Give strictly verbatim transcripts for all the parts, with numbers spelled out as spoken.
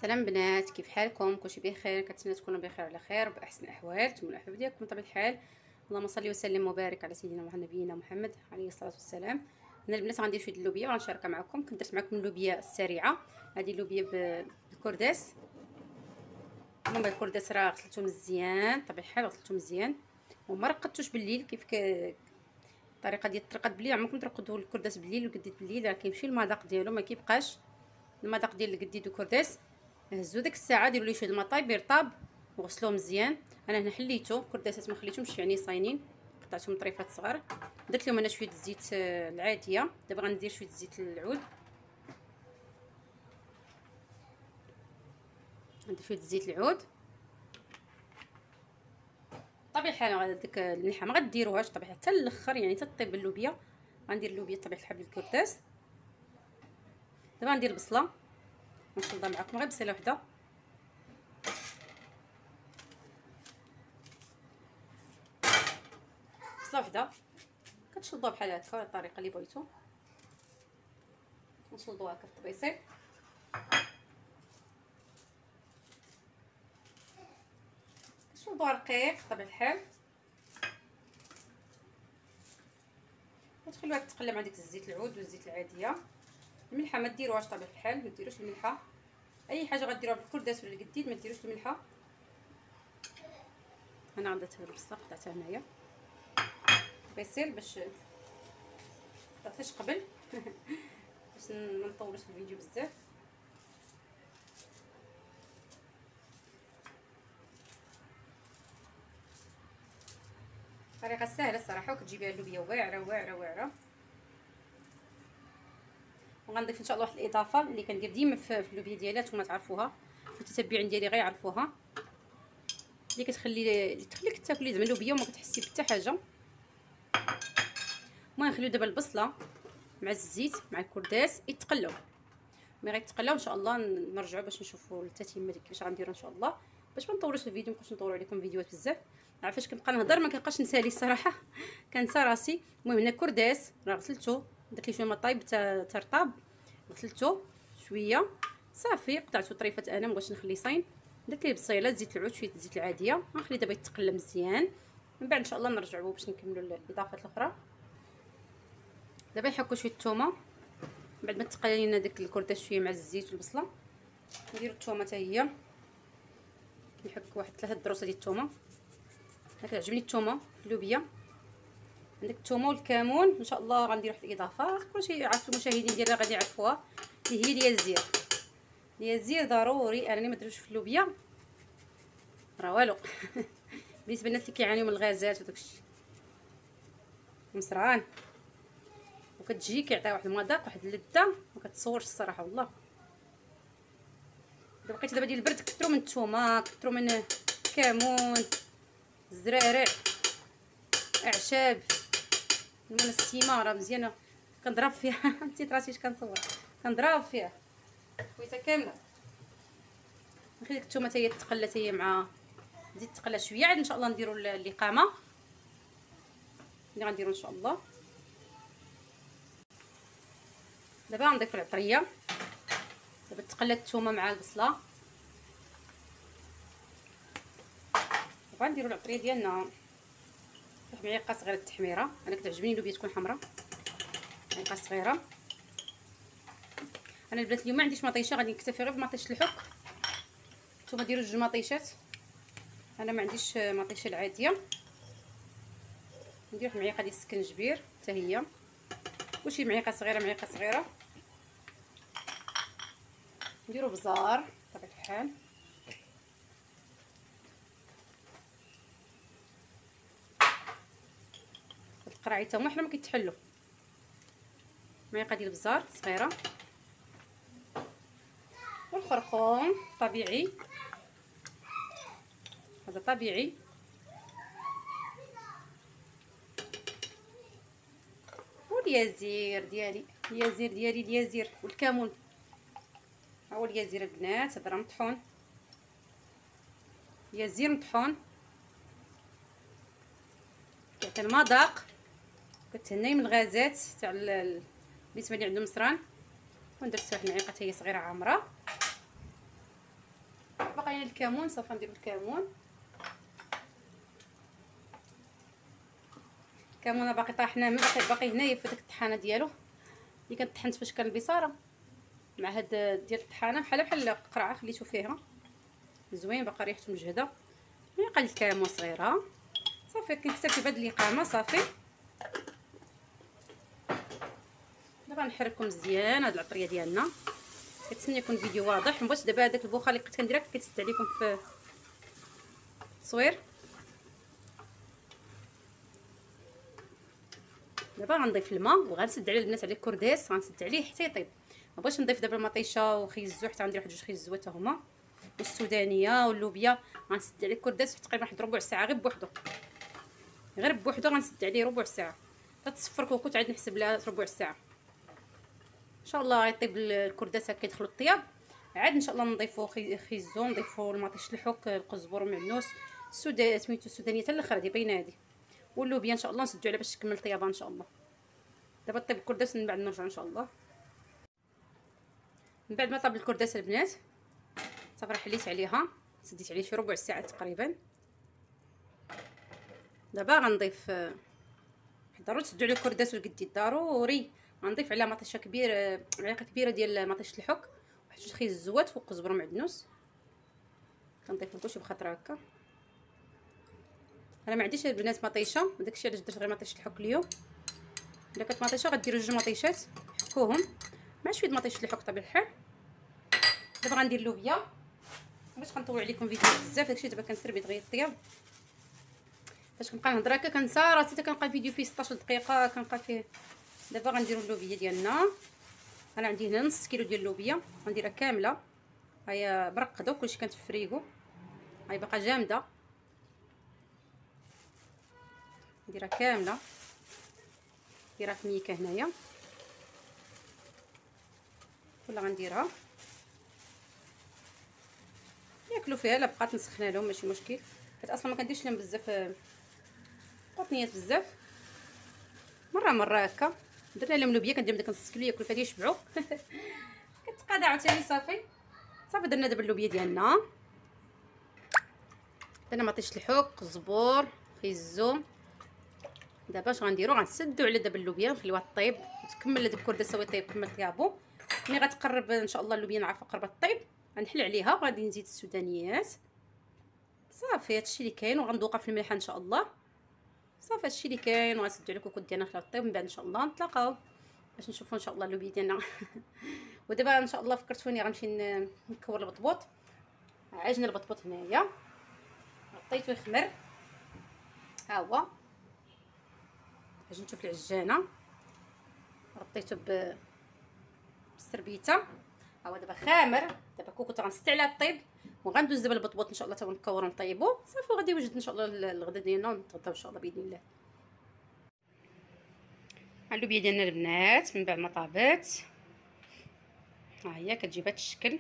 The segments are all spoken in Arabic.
سلام بنات، كيف حالكم؟ كلشي بخير؟ كنتمنى تكونوا بخير على خير باحسن الاحوال. نتمنى الاحوال ديالكم بطبيعه الحال. اللهم صل وسلم وبارك على سيدنا ونبينا محمد عليه الصلاه والسلام. انا البنات غندير شويه اللوبيا وغنشاركها معكم. كنت درت معكم اللوبيا السريعه. هذه اللوبيا بالكرداس. المهم الكرداس راه غسلته مزيان بطبيعه الحال، غسلته مزيان وما رقدتوش بالليل كيف ك... الطريقه ديال الترقد بالليل. عمركم ترقدوا الكرداس بالليل وقديت بالليل راه كيمشي المذاق ديالو، ما كيبقاش المذاق ديال القديد والكرداس. هزو ديك الساعه ديروا ليه شويه الماء طايب يرطاب وغسلوه مزيان. انا هنا حليته كرداسات ما خليتهمش يعني صاينين، قطعتهم طريفات صغار. درت لهم انا شويه الزيت العاديه. دابا غندير شويه زيت العود، ندير شويه زيت العود. طبيعي الحال ديك الملحه ما غديروهاش طبيعي حتى الاخر، يعني حتى طيب اللوبيا. غندير اللوبيا طبيعه الحال بالكرداس. دابا غندير البصله نشلضها معكم غير بصله وحده. بصله وحده كتشلضوها بحال هكا الطريقه اللي بغيتو، نشلضوها هكا في الطبيسيل. كتشلضوها رقيق بطبيعه الحال وتخلوها تتقلى مع ديك الزيت العود والزيت العاديه. الملحه ما ديروهاش طبيعه الحال، ما ديروش الملحه. اي حاجه غديروها بالكرداس ولا القديد ما ديروش الملحه. انا عندت البصله قطعتها هنايا بيصير باش قطعتهاش قبل باش ما نطولش الفيديو بزاف. طريقه سهله الصراحه وكتجيبيها اللوبيا واعره واعره واعره. وغنضيف ان شاء الله واحد الاضافه اللي كندير ديما في اللوبيا ديالي، نتوما تعرفوها المتتبعين ديالي غيعرفوها، اللي كتخلي تخليك تاكلي زعما اللوبيا وما كتحسي بحتى حاجه. المهم نخليو دابا البصله مع الزيت مع الكرداس يتقلاو. ملي غيتقلاو ان شاء الله نرجعوا باش نشوفوا التتمه ديال كيفاش غنديروا ان شاء الله، باش ما نطولوش الفيديو، مابقاوش نطولوا عليكم فيديوهات بزاف. عارفاش كنبقى نهضر ما كنبقاش نسالي الصراحه كنسى راسي. المهم هنا الكرداس راه غسلته، درت ليه شويه ما طايب ترطاب، غسلته شويه صافي، قطعته طريفات. انا مبغيتش نخليه صاين. درت ليه بصيله زيت العود شويه الزيت العاديه. غنخليه دابا يتقلى مزيان، من بعد ان شاء الله نرجعوه باش نكملوا الاضافات الاخرى. دابا نحكوا شويه الثومه بعد ما تقلى لينا داك الكرداس شويه مع الزيت والبصله. نديروا الثومه حتى هي، نحك واحد ثلاثه دروسه ديال الثومه. انا كتعجبني الثومه في اللوبيا. عندك الثومه والكمون ان شاء الله غندير واحد الاضافه كلشي يعرف المشاهدين ديالي غادي يعرفوها، اللي هي ديال الزير. ديال الزير ضروري، انا ما درتوش في اللوبيا راه والو بالنسبه للناس اللي كيعانيو من الغازات وداكشي مسران، وكتجي كيعطيها واحد المذاق واحد اللذه ما كتصورش الصراحه والله. دابا بقيت دابا ديال البرد كثروا من الثومه، كثروا من الكمون، الزرارع، اعشاب، المهم السيمه راه مزيانه كنضرب فيها نسيت راسي اش كنصور، كنضرب فيها خويته كامله. نخلي ديك الثومه حتى هي تقلى حتى هي مع زيد تقلى شويه، عاد ان شاء الله نديروا الاقامه اللي غنديروا ان شاء الله. دابا غنضيف العطريه. دابا تقلات الثومه مع البصله، دابا نديروا العطريه ديالنا واحد معلقه صغيره التحميره. انا كتعجبني اللوبيا تكون حمراء، معلقه صغيره. انا البنات اليوم ما عنديش مطيشه، غادي نكتفي غير بمطيشه الحك. نتوما ديروا جوج مطيشات، انا ما عنديش مطيشه العاديه. ندير واحد معلقه ديال السكنجبير حتى هي، كلشي معلقه صغيره معلقه صغيره. نديرو بزار بطبيعه الحال. هاد القراعي تا هما حنا ما كيتحلوا. معلقه ديال البزار صغيره، والخرخوم طبيعي هذا طبيعي، واليازير ديالي اليازير ديالي اليازير والكمون. ها هو اليازير البنات، هذا راه مطحون، اليازير مطحون كيعطي المذاق، كتهني من الغازات تاع بالنسبه لي عندهم مصران. ودرت واحد المعلقه هي صغيره عامره. باقي لنا الكمون، صافي نديرو الكمون. الكمون باقي طاحناه، من باقي باقي هنايا في ديك الطحانه ديالو اللي كانت طحنت فاش كان البصاره مع هاد ديال الطحانه، بحال بحال القرعه خليتو فيها زوين، باقا ريحته مجهده. نقل الكمون صغيره صافي، كنكتفي بهاد القامه صافي. دابا نحركو مزيان هاد العطريه ديالنا. كنتمنى يكون الفيديو واضح، مبغيتش دابا هذاك البخار اللي كنت كنديرها كيتسد عليكم في التصوير. دابا غنضيف الماء وغنسد عليه البنات عليه الكرداس، غنسد عليه حتى يطيب. ما بغيتش نضيف دابا المطيشه وخيزو، حتى غندير واحد جوج خيزو حتى هما، والسودانيه واللوبيا. غنسد عليه الكرداس تقريبا واحد ربع ساعه غير بوحدو، غير بوحدو غنسد عليه ربع ساعه حتى تصفر كوكوط، عاد نحسب لها ربع ساعه ان شاء الله. غيطيب الكرداس هكا يدخلوا الطياب، عاد ان شاء الله نضيفوا خيزو، نضيفوا المطيش الحك، القزبر والمعنوس، السودانيه سميتو السودانيه حتى الاخر هذه باينه هذه، واللوبيا ان شاء الله نسدو عليها باش تكمل طيابها ان شاء الله. دابا طيب الكرداس من بعد نرجع ان شاء الله. من بعد ما طاب الكرداس البنات صافي حليت عليها، سديت عليه شي ربع ساعه تقريبا. دابا غنضيف، ضروري تسدوا على الكرداس والقديد ضروري. غنضيف عليها مطيشه كبيره، معلقه كبيره ديال مطيشه الحك، واحد جوج خيز الزوات وقزبر ومعدنوس. كنضيف كلشي بخطره هكا. انا ما عنديش البنات مطيشه، وداكشي علاش درت غير مطيشه الحك اليوم. الا كانت مطيشه غديروا جوج مطيشات حكوهم مع شويه مطيشه الحك طبيعي الحال. دابا غندير اللوبيا باش كنطول عليكم فيديو بزاف، داكشي دابا كنسير بيت الطياب. فاش كنبقى نهضر هكا كنسى راسي حتى كنلقى الفيديو فيه ستطاش دقيقه كنلقى فيه. دابا غنديروا اللوبيا ديالنا. انا عندي هنا نص كيلو ديال اللوبيا غنديرها كامله، هيا مرقده وكلشي كانت في الفريغو، هاي باقا جامده. نديرها كامله، نديرها في ميكه هنايا ولا غنديرها ياكلوا فيها. لا بقات نسخنها لهم ماشي مشكل، حيت اصلا ما كنديرش لهم بزاف قطنيات بزاف، مره مره هكا. درنا لهم لوبيا كندير داك نص كيلو ياكلوا فيها يشبعوا. كتقادع عاوتاني صافي. صافي درنا دابا اللوبيا ديالنا، درنا مطيش الحك، الزبور، خيزو. دابا اش غنديرو؟ غنسدو على دابا اللوبيا نخليوها طيب وتكمل هذاك الكرداس هو طيب كمل طيابو. ملي غتقرب ان شاء الله اللوبيا نعرف قربت طيب غنحل عليها وغادي نزيد السودانيات. صافي هادشي اللي كاين، وغندوقها في الملحه ان شاء الله. صافي هادشي اللي كاين، وغنسدو على الكوكوط ديالنا خلال الطيب. من بعد ان شاء الله نتلاقاو باش نشوفوا ان شاء الله اللوبيا ديالنا. ودابا ان شاء الله فكرتوني غنمشي نكور البطبوط. عجن البطبوط هنايا غطيتو يخمر، ها هو عجنتو في العجانه، غطيتو ب بالسربيته، ها هو دابا خامر. دابا كوكوط غنسد عليها الطيب وغندوز دابا البطبوط ان شاء الله حتى نكورو نطيبو صافي، وغادي يوجد ان شاء الله الغدا ديالنا ونتغداو ان شاء الله باذن الله. اللوبيا ديالنا البنات من بعد ما طابت ها هي كتجي بهذا الشكل.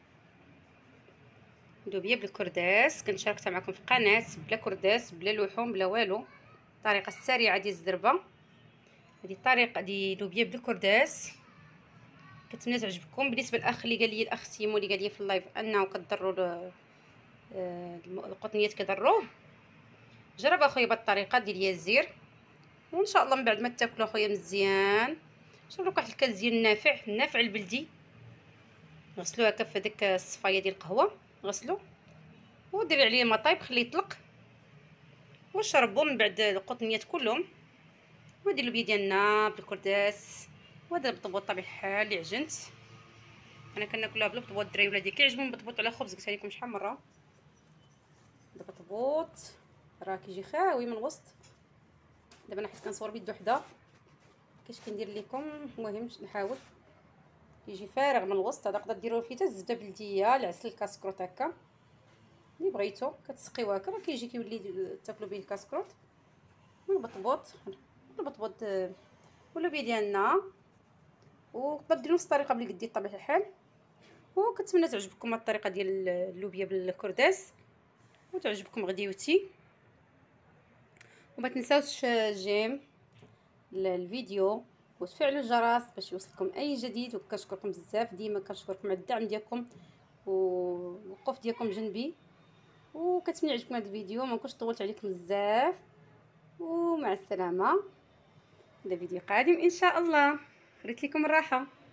اللوبيا بالكرداس كنت شاركتها معكم في القناه، بلا كرداس بلا لحوم بلا والو، الطريقه السريعه ديال الزربه. هذه الطريقه ديال لوبيا بالكرداس كنتمنى تعجبكم. بالنسبه للاخ اللي قال لي الاخ سيمو اللي قال لي في اللايف انه كضروا القطنيات كيضروه، جرب اخويا بهذه الطريقه ديال يزير، وان شاء الله من بعد ما تاكلوا اخويا مزيان شوف لك واحد الكاس ديال النافع النافع البلدي، غسلوه هكا في ديك الصفايه ديال القهوه، غسلو وديري عليه ما طايب خليه يطلق وشربوا من بعد القطنيات كلهم. وهذه اللوبيا ديالنا بالكرداس، وهذا البطبوط طبيعي الحال اللي عجنت. انا كناكلها بالبطبوط، الدراري ولادي كيعجبهم البطبوط على خبز، قلت لكم شحال مره. دابا البطبوط راه كيجي خاوي من الوسط. دابا انا حيت كنصور بيد وحده كاش كندير لكم، المهم نحاول يجي فارغ من الوسط. هذا تقدر ديروه فيه حتى الزبده بلديه، العسل، الكاسكروط هكا اللي بغيتو كتسقيوه هكا راه كيجي كيولي تاكلوا به الكاسكروط. البطبوط البطبوط واللوبيا ديالنا، وتقدر ديروا نفس الطريقه بلي قديت طبيعي الحال. وكنتمنى تعجبكم هاد الطريقه ديال اللوبيا بالكرداس وتعجبكم غديوتي. وما تنساوش جيم الفيديو وتفعلوا الجرس باش يوصلكم اي جديد. وكنشكركم بزاف، ديما كنشكركم على الدعم ديالكم والوقوف ديالكم جنبي، وكنتمنى يعجبكم هذا الفيديو، ما نكونش طولت عليكم بزاف، ومع السلامه. الى فيديو قادم ان شاء الله. خليت لكم الراحه.